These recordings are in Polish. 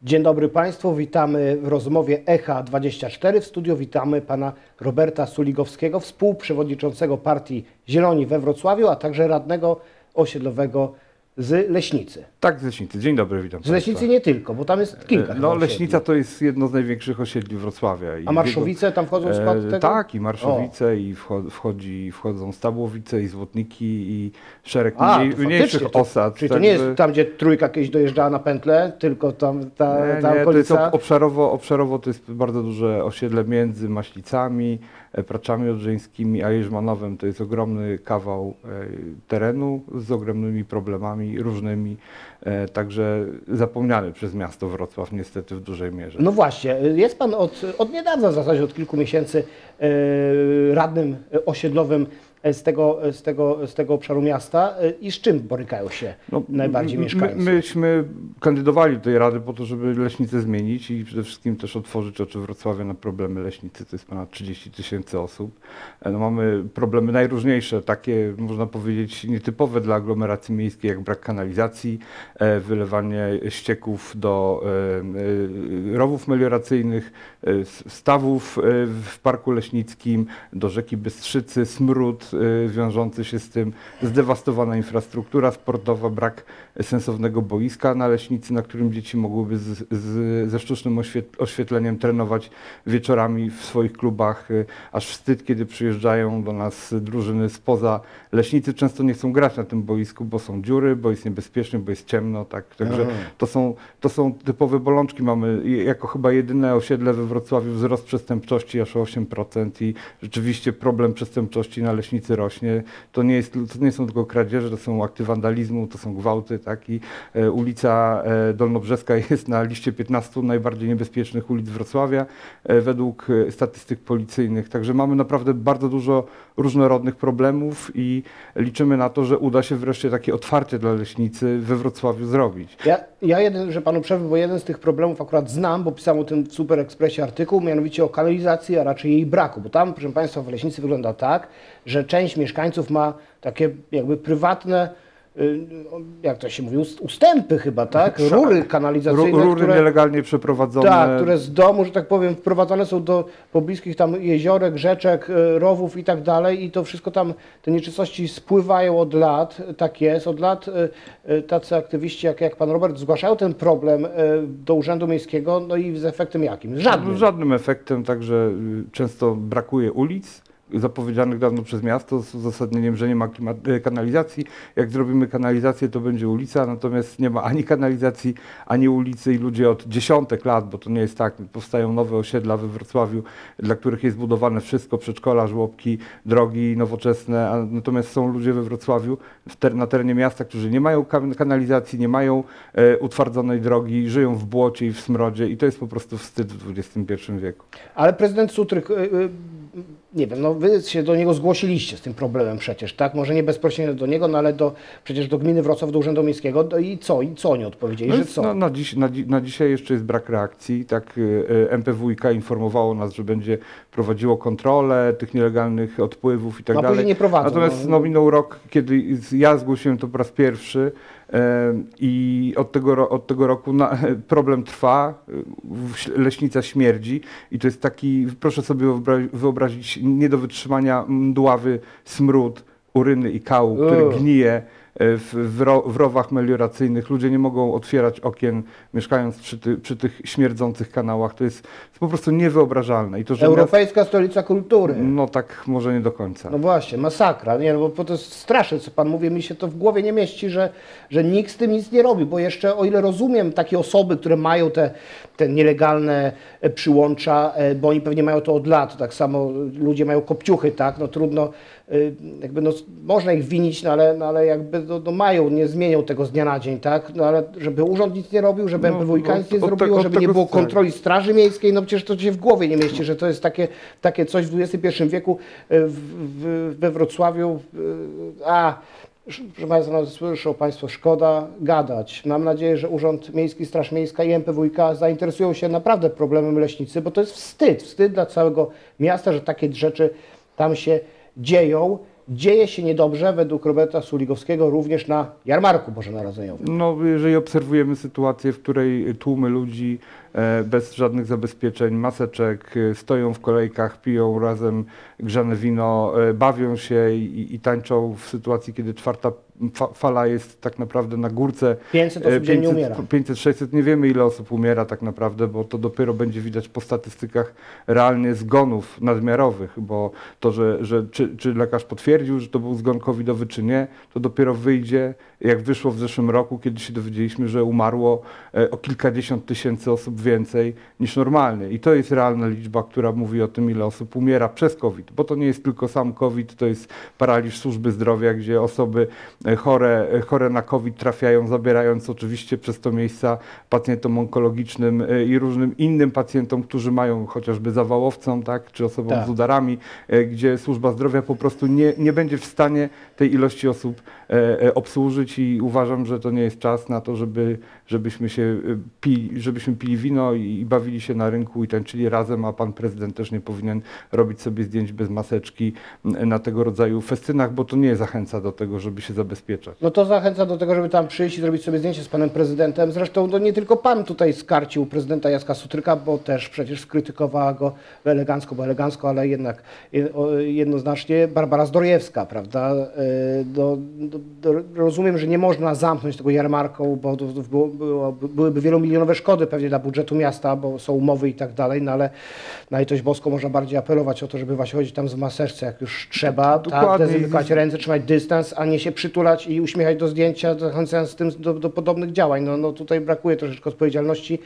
Dzień dobry Państwu, witamy w rozmowie ECHA24. W studiu witamy pana Roberta Suligowskiego, współprzewodniczącego partii Zieloni we Wrocławiu, a także radnego osiedlowego z Leśnicy. Tak, z Leśnicy. Dzień dobry, witam Z Leśnicy nie tylko, bo tam jest kilka. No, Leśnica to jest jedno z największych osiedli Wrocławia. A Marszowice tam wchodzą w skład tego? Tak, i Marszowice, i wchodzą Stabłowice, i Złotniki, i szereg mniejszych osad. Czyli to nie jest tam, gdzie trójka kiedyś dojeżdżała na pętlę, tylko tam ta okolica? To jest obszarowo to jest bardzo duże osiedle między Maślicami, Praczami Odrzeńskimi, a Jerzmanowem. To jest ogromny kawał terenu z ogromnymi problemami różnymi, także zapomniany przez miasto Wrocław niestety w dużej mierze. No właśnie, jest pan od niedawna, w zasadzie od kilku miesięcy radnym osiedlowym z tego obszaru miasta i z czym borykają się najbardziej mieszkańcy? Myśmy kandydowali do tej rady po to, żeby Leśnicę zmienić i przede wszystkim też otworzyć oczy Wrocławia na problemy Leśnicy. To jest ponad 30 000 osób. No, mamy problemy najróżniejsze, takie można powiedzieć nietypowe dla aglomeracji miejskiej, jak brak kanalizacji, wylewanie ścieków do rowów melioracyjnych, stawów w Parku Leśnickim, do rzeki Bystrzycy, smród wiążący się z tym, zdewastowana infrastruktura sportowa, brak sensownego boiska na Leśnicy, na którym dzieci mogłyby ze sztucznym oświetleniem trenować wieczorami w swoich klubach. Aż wstyd, kiedy przyjeżdżają do nas drużyny spoza Leśnicy, często nie chcą grać na tym boisku, bo są dziury, bo jest niebezpiecznie, bo jest ciemno. Tak? Także to są typowe bolączki. Mamy jako chyba jedyne osiedle we Wrocławiu wzrost przestępczości aż o 8% i rzeczywiście problem przestępczości na Leśnicy rośnie. To nie są tylko kradzieże, to są akty wandalizmu, to są gwałty, tak? I ulica Dolnobrzeska jest na liście 15 najbardziej niebezpiecznych ulic Wrocławia według statystyk policyjnych. Także mamy naprawdę bardzo dużo różnorodnych problemów i liczymy na to, że uda się wreszcie takie otwarcie dla Leśnicy we Wrocławiu zrobić. Że panu przerwę, bo jeden z tych problemów akurat znam, bo pisałem o tym w Super Expressie artykuł, mianowicie o kanalizacji, a raczej jej braku, bo tam, proszę Państwa, w Leśnicy wygląda tak, że część mieszkańców ma takie jakby prywatne, jak to się mówi, ustępy chyba, tak? Rury kanalizacyjne. Rury nielegalnie przeprowadzone. Tak, które z domu, że tak powiem, wprowadzane są do pobliskich tam jeziorek, rzeczek, rowów i tak dalej i to wszystko tam, te nieczystości spływają od lat, tak jest, od lat tacy aktywiści jak pan Robert zgłaszają ten problem do Urzędu Miejskiego, no i z efektem jakim? Żadnym. Żadnym efektem, także często brakuje ulic zapowiedzianych dawno przez miasto z uzasadnieniem, że nie ma kanalizacji. Jak zrobimy kanalizację, to będzie ulica, natomiast nie ma ani kanalizacji, ani ulicy i ludzie od dziesiątek lat, bo to nie jest tak, powstają nowe osiedla we Wrocławiu, dla których jest budowane wszystko, przedszkola, żłobki, drogi nowoczesne, natomiast są ludzie we Wrocławiu na terenie miasta, którzy nie mają kanalizacji, nie mają utwardzonej drogi, żyją w błocie i w smrodzie i to jest po prostu wstyd w XXI wieku. Ale prezydent Sutryk, nie wiem, no wy się do niego zgłosiliście z tym problemem przecież, tak? Może nie bezpośrednio do niego, no ale przecież do gminy Wrocław, do Urzędu Miejskiego i co oni odpowiedzieli, że co? Na dzisiaj jeszcze jest brak reakcji, tak? MPWiK informowało nas, że będzie prowadziło kontrolę tych nielegalnych odpływów i tak dalej. Nie prowadzą. Natomiast minął rok, kiedy ja zgłosiłem to po raz pierwszy i od tego roku problem trwa, Leśnica śmierdzi i to jest taki, proszę sobie wyobrazić, nie do wytrzymania mdławy smród, uryny i kału, który gnije w rowach melioracyjnych. Ludzie nie mogą otwierać okien, mieszkając przy tych śmierdzących kanałach. To jest po prostu niewyobrażalne. I to, że Europejska stolica kultury. No tak, może nie do końca. No właśnie, masakra. Nie, no bo to jest straszne, co pan mówi. Mi się to w głowie nie mieści, że nikt z tym nic nie robi, bo jeszcze, o ile rozumiem, takie osoby, które mają te nielegalne przyłącza, bo oni pewnie mają to od lat, tak samo ludzie mają kopciuchy, tak, no trudno, jakby no, można ich winić, no ale jakby no mają, nie zmienią tego z dnia na dzień, tak, no ale żeby urząd nic nie robił, żeby MPWiK nic nie zrobiło, żeby nie było kontroli straży miejskiej, no przecież to się w głowie nie mieści, że to jest takie coś w XXI wieku we Wrocławiu, proszę Państwa, no, słyszą Państwo, szkoda gadać. Mam nadzieję, że Urząd Miejski, Straż Miejska i MPWiK zainteresują się naprawdę problemem Leśnicy, bo to jest wstyd dla całego miasta, że takie rzeczy tam się dzieją. dzieje się niedobrze według Roberta Suligowskiego również na jarmarku bożonarodzeniowym. No, jeżeli obserwujemy sytuację, w której tłumy ludzi bez żadnych zabezpieczeń, maseczek, stoją w kolejkach, piją razem grzane wino, bawią się i tańczą w sytuacji, kiedy czwarta fala jest tak naprawdę na górce. 500 osób dziennie umiera. 500-600, nie wiemy ile osób umiera tak naprawdę, bo to dopiero będzie widać po statystykach realnie zgonów nadmiarowych, bo to, czy lekarz potwierdził, że to był zgon covidowy czy nie, to dopiero wyjdzie, jak wyszło w zeszłym roku, kiedy się dowiedzieliśmy, że umarło o kilkadziesiąt tysięcy osób więcej niż normalnie. I to jest realna liczba, która mówi o tym, ile osób umiera przez COVID, bo to nie jest tylko sam COVID, to jest paraliż służby zdrowia, gdzie osoby chore na COVID trafiają, zabierając oczywiście przez to miejsca pacjentom onkologicznym i różnym innym pacjentom, którzy mają chociażby zawałowcom, tak, czy osobom z udarami, gdzie służba zdrowia po prostu nie będzie w stanie tej ilości osób obsłużyć i uważam, że to nie jest czas na to, żebyśmy pili wino i bawili się na rynku i tańczyli razem, a pan prezydent też nie powinien robić sobie zdjęć bez maseczki na tego rodzaju festynach, bo to nie zachęca do tego, żeby się zabezpieczać. No to zachęca do tego, żeby tam przyjść i zrobić sobie zdjęcie z panem prezydentem. Zresztą to nie tylko pan tutaj skarcił prezydenta Jacka Sutryka, bo też przecież skrytykowała go elegancko, ale jednak jednoznacznie Barbara Zdrojewska, prawda? Rozumiem, że nie można zamknąć tego jarmarku, bo byłyby wielomilionowe szkody pewnie dla budżetu miasta, bo są umowy i tak dalej, no ale na litość boską można bardziej apelować o to, żeby właśnie chodzić tam w maseczce, jak już trzeba, tak, dezynfekować ręce, trzymać dystans, a nie się przytulać i uśmiechać do zdjęcia, zachęcając tym do podobnych działań. No tutaj brakuje troszeczkę odpowiedzialności.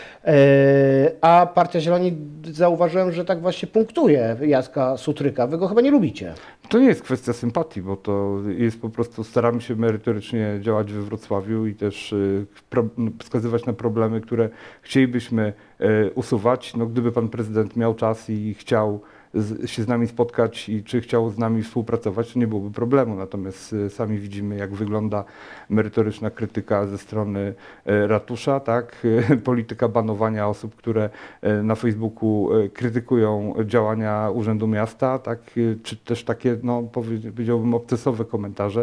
A Partia Zieloni, zauważyłem, że tak właśnie punktuje Jacka Sutryka. Wy go chyba nie lubicie. To nie jest kwestia sympatii, bo to jest po prostu, staramy się merytorycznie działać we Wrocławiu i też wskazywać na problemy, które chcielibyśmy usuwać. No, gdyby pan prezydent miał czas i chciał się z nami spotkać i czy chciał z nami współpracować, to nie byłoby problemu. Natomiast sami widzimy, jak wygląda merytoryczna krytyka ze strony ratusza, tak? Polityka banowania osób, które na Facebooku krytykują działania Urzędu Miasta, tak? Czy też takie, no, powiedziałbym, obcesowe komentarze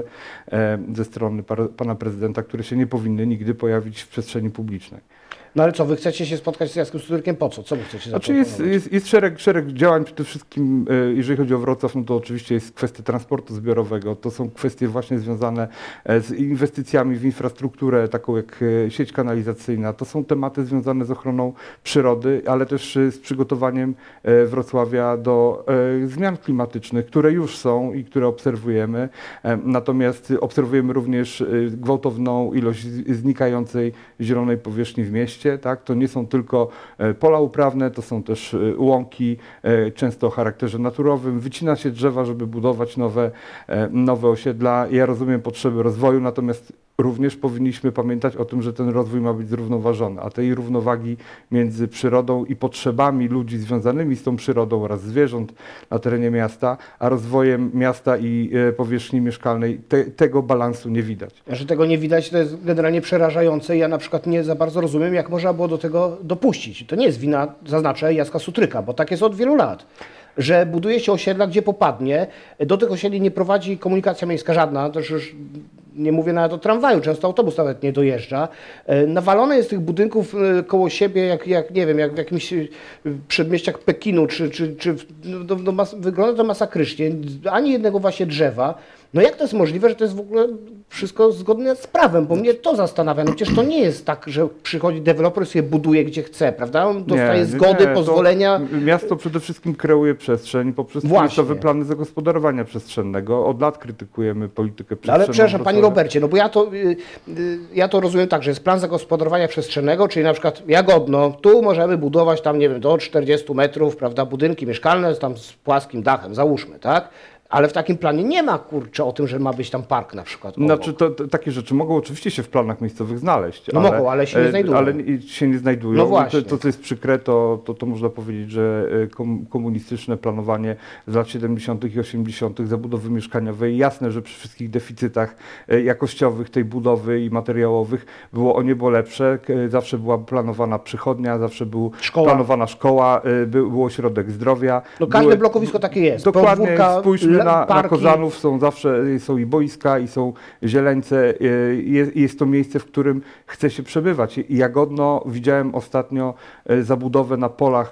ze strony pana prezydenta, które się nie powinny nigdy pojawić w przestrzeni publicznej. No ale co, wy chcecie się spotkać z Jackiem Sutrykiem po co? Co wy chcecie zaproponować? Znaczy jest szereg działań, przede wszystkim jeżeli chodzi o Wrocław, no to oczywiście jest kwestia transportu zbiorowego, to są kwestie właśnie związane z inwestycjami w infrastrukturę, taką jak sieć kanalizacyjna, to są tematy związane z ochroną przyrody, ale też z przygotowaniem Wrocławia do zmian klimatycznych, które już są i które obserwujemy, natomiast obserwujemy również gwałtowną ilość znikającej zielonej powierzchni w mieście. Tak? To nie są tylko pola uprawne, to są też łąki, często o charakterze naturowym. Wycina się drzewa, żeby budować nowe osiedla. Ja rozumiem potrzeby rozwoju, natomiast również powinniśmy pamiętać o tym, że ten rozwój ma być zrównoważony, a tej równowagi między przyrodą i potrzebami ludzi związanymi z tą przyrodą oraz zwierząt na terenie miasta, a rozwojem miasta i powierzchni mieszkalnej, tego balansu nie widać. Że tego nie widać, to jest generalnie przerażające. Ja na przykład nie za bardzo rozumiem, jak można było do tego dopuścić. To nie jest wina, zaznaczę, Jacka Sutryka, bo tak jest od wielu lat. Że buduje się osiedla, gdzie popadnie, do tych osiedli nie prowadzi komunikacja miejska żadna, też już nie mówię nawet o tramwaju, często autobus nawet nie dojeżdża. Nawalone jest tych budynków koło siebie, jak nie wiem, jak w jakimś przedmieściach Pekinu, wygląda to masakrycznie, ani jednego właśnie drzewa. No jak to jest możliwe, że to jest w ogóle wszystko zgodne z prawem, bo mnie to zastanawia. No przecież to nie jest tak, że przychodzi deweloper, sobie buduje gdzie chce, prawda? On dostaje zgody, pozwolenia. Miasto przede wszystkim kreuje przestrzeń poprzez miejscowe plany zagospodarowania przestrzennego. Od lat krytykujemy politykę przestrzenną. Ale przepraszam, panie Robercie, no bo ja to rozumiem tak, że jest plan zagospodarowania przestrzennego, czyli na przykład Jagodno, tu możemy budować tam, nie wiem, do 40 metrów, prawda, budynki mieszkalne tam z płaskim dachem, załóżmy, tak? Ale w takim planie nie ma, kurczę, o tym, że ma być tam park na przykład. Znaczy, takie rzeczy mogą oczywiście się w planach miejscowych znaleźć. No mogą, ale się nie znajdują. Ale się nie znajdują. No właśnie. To, co jest przykre, to można powiedzieć, że komunistyczne planowanie z lat 70. i 80. zabudowy mieszkaniowej, jasne, że przy wszystkich deficytach jakościowych tej budowy i materiałowych było o niebo lepsze. Zawsze była planowana przychodnia, zawsze była planowana szkoła, był ośrodek zdrowia. No każde blokowisko takie jest. Dokładnie, spójrzmy na parki. Kozanów są i boiska, i są zieleńce. Jest to miejsce, w którym chce się przebywać. I Jagodno widziałem ostatnio zabudowę na polach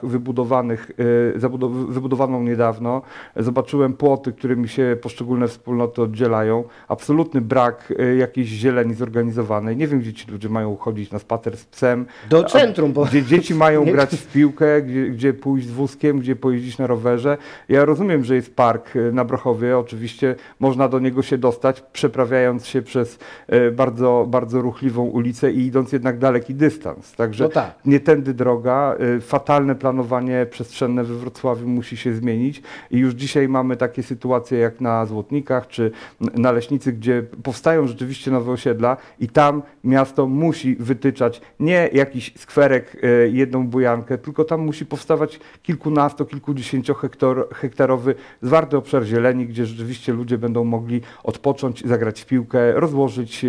wybudowaną niedawno. Zobaczyłem płoty, którymi się poszczególne wspólnoty oddzielają. Absolutny brak jakiejś zieleni zorganizowanej. Nie wiem, gdzie ci ludzie mają chodzić na spacer z psem. Do centrum. Gdzie dzieci mają grać w piłkę, gdzie pójść z wózkiem, gdzie pojeździć na rowerze. Ja rozumiem, że jest park na Brochowie. Oczywiście można do niego się dostać, przeprawiając się przez bardzo, bardzo ruchliwą ulicę i idąc jednak daleki dystans. Także nie tędy droga. Fatalne planowanie przestrzenne we Wrocławiu musi się zmienić i już dzisiaj mamy takie sytuacje jak na Złotnikach czy na Leśnicy, gdzie powstają rzeczywiście nowe osiedla i tam miasto musi wytyczać nie jakiś skwerek, jedną bujankę, tylko tam musi powstawać kilkudziesięciohektarowy zwarty obszar zieleni, gdzie rzeczywiście ludzie będą mogli odpocząć, zagrać w piłkę, rozłożyć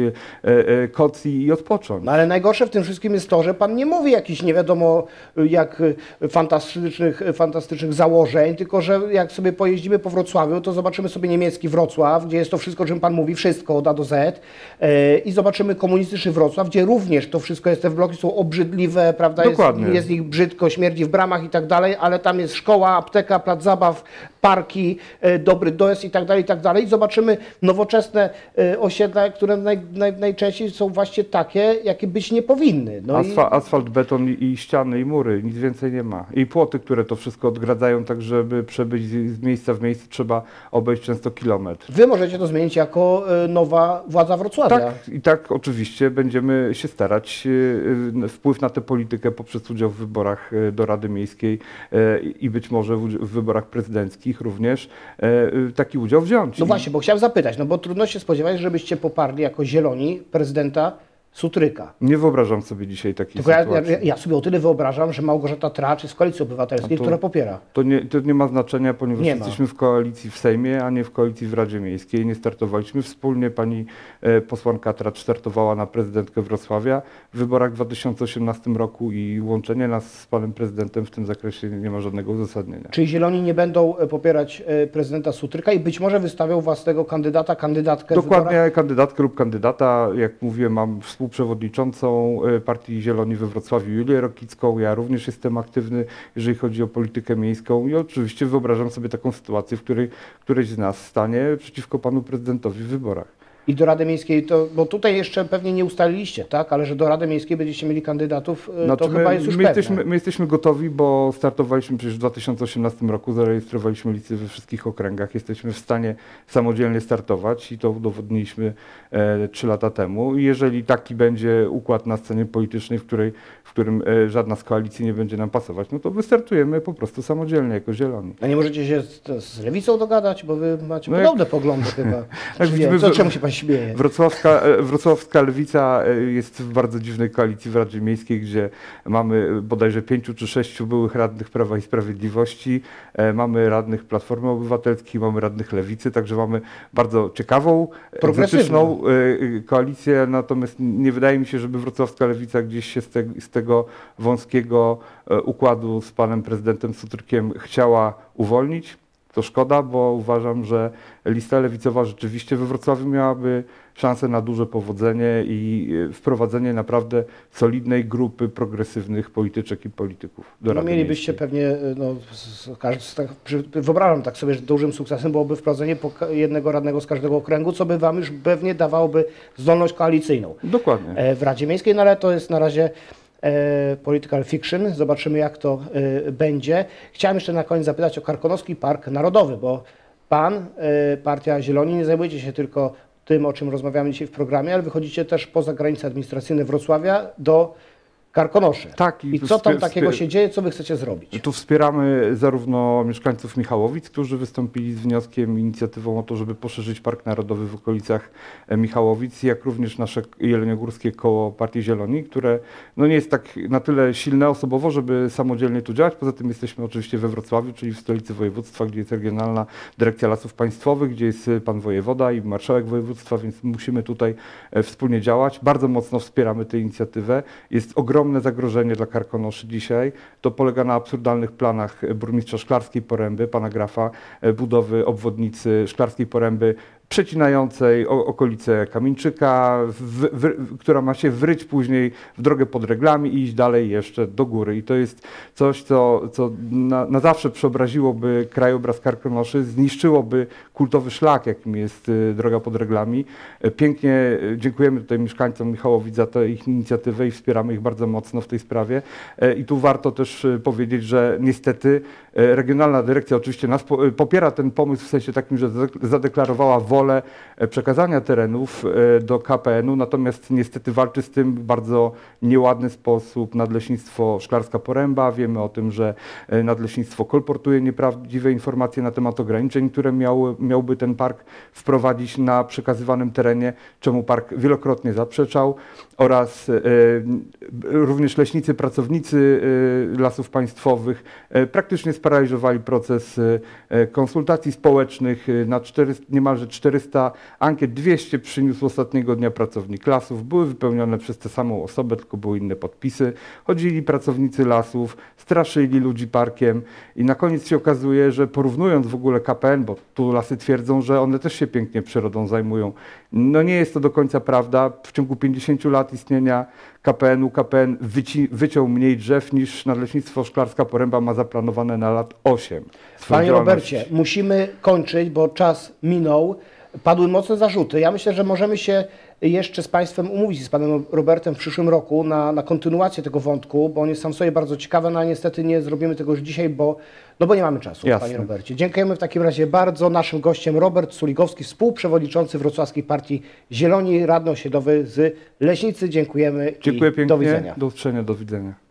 koc i odpocząć. No ale najgorsze w tym wszystkim jest to, że pan nie mówi jakichś nie wiadomo jak fantastycznych założeń, tylko że jak sobie pojeździmy po Wrocławiu, to zobaczymy sobie niemiecki Wrocław, gdzie jest to wszystko, o czym pan mówi, wszystko od A do Z i zobaczymy komunistyczny Wrocław, gdzie również to wszystko jest, te bloki są obrzydliwe, prawda, jest ich brzydko, śmierdzi w bramach i tak dalej, ale tam jest szkoła, apteka, plac zabaw, parki, dobry dojazd i tak dalej. I zobaczymy nowoczesne osiedla, które najczęściej są właśnie takie, jakie być nie powinny. No asfalt, beton i ściany i mury, nic więcej nie ma. I płoty, które to wszystko odgradzają, tak żeby przebyć z miejsca w miejsce trzeba obejść często kilometr. Wy możecie to zmienić jako nowa władza Wrocławia. Tak, i tak oczywiście będziemy się starać wpływ na tę politykę poprzez udział w wyborach do Rady Miejskiej i być może w wyborach prezydenckich również taki udział wziąć. No właśnie, bo chciałem zapytać, no bo trudno się spodziewać, żebyście poparli jako Zieloni prezydenta Sutryka. Nie wyobrażam sobie dzisiaj takiej sytuacji. Ja sobie o tyle wyobrażam, że Małgorzata Tracz jest w Koalicji Obywatelskiej, która popiera. To nie ma znaczenia, ponieważ jesteśmy w koalicji w Sejmie, a nie w koalicji w Radzie Miejskiej. Nie startowaliśmy wspólnie. Pani posłanka Tracz startowała na prezydentkę Wrocławia w wyborach w 2018 roku i łączenie nas z panem prezydentem w tym zakresie nie ma żadnego uzasadnienia. Czyli Zieloni nie będą popierać prezydenta Sutryka i być może wystawią własnego kandydatkę? Dokładnie, kandydatkę lub kandydata. Jak mówiłem, mam współprzewodniczącą Partii Zieloni we Wrocławiu Julię Rokicką. Ja również jestem aktywny, jeżeli chodzi o politykę miejską i oczywiście wyobrażam sobie taką sytuację, w której któreś z nas stanie przeciwko panu prezydentowi w wyborach. I do Rady Miejskiej, bo tutaj jeszcze pewnie nie ustaliliście, tak? Ale że do Rady Miejskiej będziecie mieli kandydatów, to chyba jest już pewne. My jesteśmy gotowi, bo startowaliśmy przecież w 2018 roku, zarejestrowaliśmy listy we wszystkich okręgach, jesteśmy w stanie samodzielnie startować i to udowodniliśmy 3 lata temu. I jeżeli taki będzie układ na scenie politycznej, w którym żadna z koalicji nie będzie nam pasować, no to wystartujemy po prostu samodzielnie jako Zieloni. A nie możecie się z Lewicą dogadać, bo wy macie podobne poglądy chyba. Czemu się pan śmieje? Wrocławska Lewica jest w bardzo dziwnej koalicji w Radzie Miejskiej, gdzie mamy bodajże 5 czy 6 byłych radnych Prawa i Sprawiedliwości, mamy radnych Platformy Obywatelskiej, mamy radnych Lewicy, także mamy bardzo ciekawą, egzotyczną koalicję, natomiast nie wydaje mi się, żeby wrocławska Lewica gdzieś się z tego wąskiego układu z panem prezydentem Sutrykiem chciała uwolnić. To szkoda, bo uważam, że lista lewicowa rzeczywiście we Wrocławiu miałaby szansę na duże powodzenie i wprowadzenie naprawdę solidnej grupy progresywnych polityczek i polityków do Rady mielibyście Miejskiej. pewnie, wyobrażam tak sobie, że dużym sukcesem byłoby wprowadzenie jednego radnego z każdego okręgu, co by wam już pewnie dawałoby zdolność koalicyjną. Dokładnie. W Radzie Miejskiej, no ale to jest na razie political fiction. Zobaczymy, jak to będzie. Chciałem jeszcze na koniec zapytać o Karkonoski Park Narodowy, bo pan, Partia Zieloni, nie zajmujecie się tylko tym, o czym rozmawiamy dzisiaj w programie, ale wychodzicie też poza granice administracyjne Wrocławia do Karkonoszy. Tak, I co tam takiego się dzieje, co wy chcecie zrobić? Tu wspieramy zarówno mieszkańców Michałowic, którzy wystąpili z wnioskiem, inicjatywą o to, żeby poszerzyć Park Narodowy w okolicach Michałowic, jak również nasze jeleniogórskie koło Partii Zieloni, które no nie jest tak na tyle silne osobowo, żeby samodzielnie tu działać. Poza tym jesteśmy oczywiście we Wrocławiu, czyli w stolicy województwa, gdzie jest Regionalna Dyrekcja Lasów Państwowych, gdzie jest pan wojewoda i marszałek województwa, więc musimy tutaj wspólnie działać. Bardzo mocno wspieramy tę inicjatywę. Jest ogromny ogromne zagrożenie dla Karkonoszy dzisiaj. To polega na absurdalnych planach burmistrza Szklarskiej Poręby, pana Grafa, budowy obwodnicy Szklarskiej Poręby przecinającej okolice Kamieńczyka, która ma się wryć później w drogę pod Reglami i iść dalej jeszcze do góry. I to jest coś, co na zawsze przeobraziłoby krajobraz Karkonoszy, zniszczyłoby kultowy szlak, jakim jest droga pod Reglami. Pięknie dziękujemy tutaj mieszkańcom Michałowic za tę ich inicjatywę i wspieramy ich bardzo mocno w tej sprawie. I tu warto też powiedzieć, że niestety Regionalna Dyrekcja oczywiście nas popiera ten pomysł w sensie takim, że zadeklarowała wolę przekazania terenów do KPN-u, natomiast niestety walczy z tym w bardzo nieładny sposób Nadleśnictwo Szklarska Poręba. Wiemy o tym, że Nadleśnictwo kolportuje nieprawdziwe informacje na temat ograniczeń, które miałby ten park wprowadzić na przekazywanym terenie, czemu park wielokrotnie zaprzeczał, oraz również leśnicy, pracownicy Lasów Państwowych praktycznie sparaliżowali proces konsultacji społecznych. Na niemalże 400 ankiet, 200 przyniósł ostatniego dnia pracownik Lasów. Były wypełnione przez tę samą osobę, tylko były inne podpisy. Chodzili pracownicy Lasów, straszyli ludzi parkiem i na koniec się okazuje, że porównując w ogóle KPN, bo tu Lasy twierdzą, że one też się pięknie przyrodą zajmują. No nie jest to do końca prawda. W ciągu 50 lat istnienia KPN-u KPN wyciął mniej drzew niż Nadleśnictwo Szklarska Poręba ma zaplanowane na lat 8. Panie Robercie, musimy kończyć, bo czas minął. Padły mocne zarzuty. Ja myślę, że możemy się jeszcze z Państwem umówić, z Panem Robertem w przyszłym roku na kontynuację tego wątku, bo on jest sam sobie bardzo ciekawy, no a niestety nie zrobimy tego już dzisiaj, bo nie mamy czasu, Jasne. Panie Robercie. Dziękujemy w takim razie bardzo. Naszym gościem Robert Suligowski, współprzewodniczący Wrocławskiej Partii Zieloni, radny osiedlowy z Leśnicy. Dziękujemy. Dziękuję pięknie. Do widzenia. Do usłyszenia, do widzenia.